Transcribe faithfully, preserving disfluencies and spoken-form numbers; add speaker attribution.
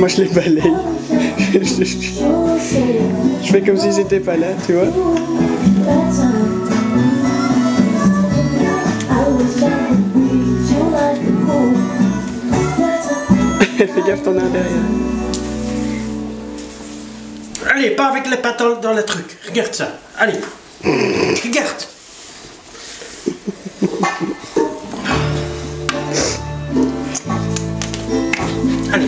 Speaker 1: Moi je les balaye. je, je, je fais comme s'ils étaient pas là, tu vois. Fais gaffe, t'en as un derrière.
Speaker 2: Allez, pas avec les pattes dans, dans le truc. Regarde ça. Allez. Regarde. Allez.